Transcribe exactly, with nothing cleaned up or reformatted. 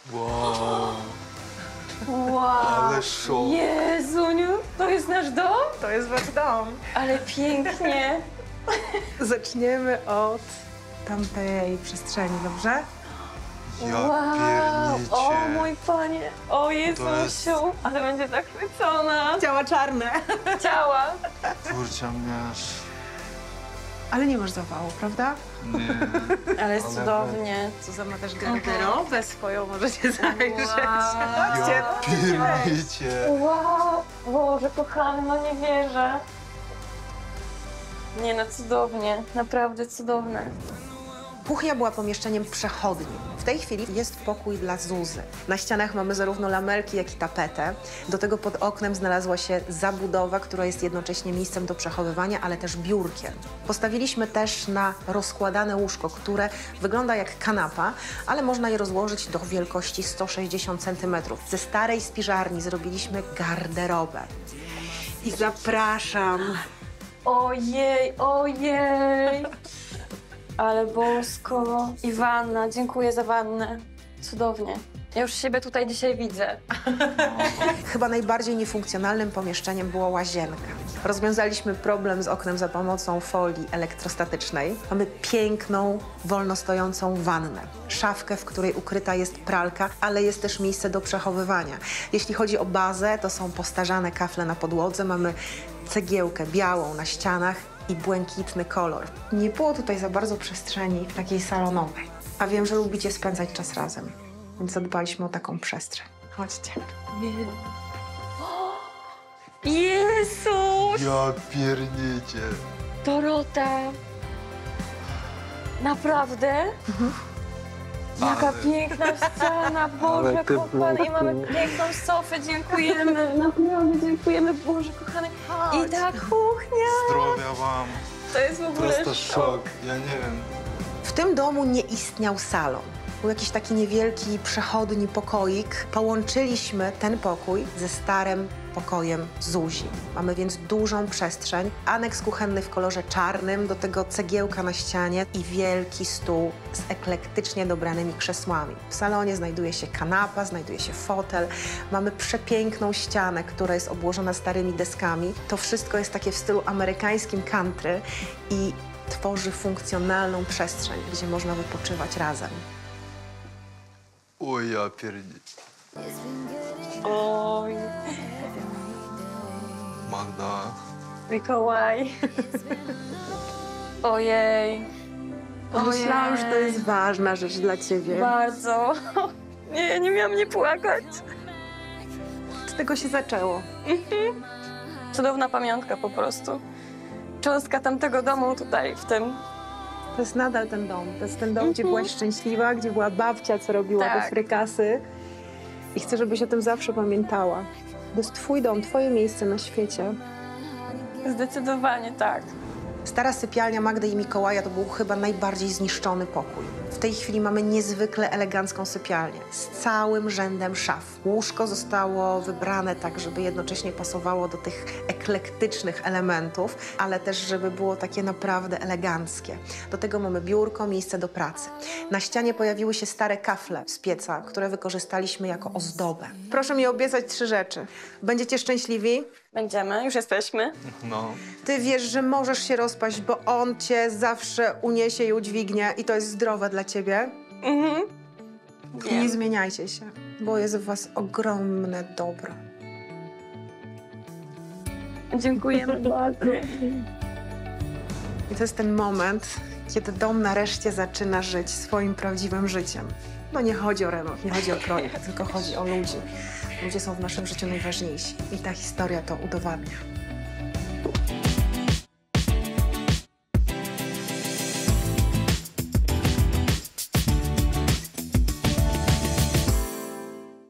Wow. Wow. Ale szok. Jezuniu, to jest nasz dom? To jest wasz dom. Ale pięknie. Zaczniemy od tamtej przestrzeni, dobrze? Ja Wow. piernicie. O mój panie. O Jezusiu. jest- Ale będzie zachwycona. Ciała czarne. Ciała. Kurczę, mnie aż... Ale nie masz zawału, prawda? Nie. Ale jest Ale cudownie. Zuza ma też garderobę swoją, możecie zajrzeć. Wow. Chodźcie, Ja chodźcie. piernicie. Wow. Boże, kochany, no nie wierzę. Nie no, cudownie. Naprawdę cudowne. Kuchnia była pomieszczeniem przechodnim. W tej chwili jest pokój dla Zuzy. Na ścianach mamy zarówno lamelki, jak i tapetę. Do tego pod oknem znalazła się zabudowa, która jest jednocześnie miejscem do przechowywania, ale też biurkiem. Postawiliśmy też na rozkładane łóżko, które wygląda jak kanapa, ale można je rozłożyć do wielkości sto sześćdziesiąt centymetrów. Ze starej spiżarni zrobiliśmy garderobę. I zapraszam. Ojej, ojej. Ale bosko. I wanna, dziękuję za wannę. Cudownie. Ja już siebie tutaj dzisiaj widzę. Chyba najbardziej niefunkcjonalnym pomieszczeniem była łazienka. Rozwiązaliśmy problem z oknem za pomocą folii elektrostatycznej. Mamy piękną, wolno stojącą wannę. Szafkę, w której ukryta jest pralka, ale jest też miejsce do przechowywania. Jeśli chodzi o bazę, to są postarzane kafle na podłodze. Mamy cegiełkę białą na ścianach i błękitny kolor. Nie było tutaj za bardzo przestrzeni takiej salonowej. A wiem, że lubicie spędzać czas razem, więc zadbaliśmy o taką przestrzeń. Chodźcie. Jezus! Ja piernicie. Dorota! Naprawdę? Jaka Ale- piękna scena, Boże Ale ty kochany. I mamy Bogu. piękną sofę, dziękujemy. Naprawdę dziękujemy, Boże kochany. I ta kuchnia! Zdrowia wam. To jest w ogóle Prosto szok. Ja nie wiem. W tym domu nie istniał salon. Był jakiś taki niewielki, przechodni pokoik. Połączyliśmy ten pokój ze starym pokojem Zuzi. Mamy więc dużą przestrzeń, aneks kuchenny w kolorze czarnym, do tego cegiełka na ścianie i wielki stół z eklektycznie dobranymi krzesłami. W salonie znajduje się kanapa, znajduje się fotel. Mamy przepiękną ścianę, która jest obłożona starymi deskami. To wszystko jest takie w stylu amerykańskim country i tworzy funkcjonalną przestrzeń, gdzie można wypoczywać razem. Oj, ja piernicie. Oj, Magda. Mikołaj. Ojej. Myślałam, że to jest ważna rzecz dla ciebie. Bardzo. Nie, nie miałam nie płakać. Od tego się zaczęło. Cudowna pamiątka po prostu. Cząstka tamtego domu tutaj w tym. To jest nadal ten dom. To jest ten dom, gdzie byłaś szczęśliwa, gdzie była babcia, co robiła Tak. te frykasy. I chcę, żebyś o tym zawsze pamiętała. To jest twój dom, twoje miejsce na świecie. Zdecydowanie tak. Stara sypialnia Magdy i Mikołaja to był chyba najbardziej zniszczony pokój. W tej chwili mamy niezwykle elegancką sypialnię z całym rzędem szaf. Łóżko zostało wybrane tak, żeby jednocześnie pasowało do tych eklektycznych elementów, ale też żeby było takie naprawdę eleganckie. Do tego mamy biurko, miejsce do pracy. Na ścianie pojawiły się stare kafle z pieca, które wykorzystaliśmy jako ozdobę. Proszę mi obiecać trzy rzeczy. Będziecie szczęśliwi? Będziemy, już jesteśmy. No. Ty wiesz, że możesz się rozpaść, bo on cię zawsze uniesie i udźwignie i to jest zdrowe dla ciebie. Mhm. I nie zmieniajcie się, bo jest w was ogromne dobro. Dziękujemy bardzo. I to jest ten moment, kiedy dom nareszcie zaczyna żyć swoim prawdziwym życiem. No nie chodzi o remont, nie chodzi o projekt, tylko chodzi o ludzi. Ludzie są w naszym życiu najważniejsi i ta historia to udowadnia.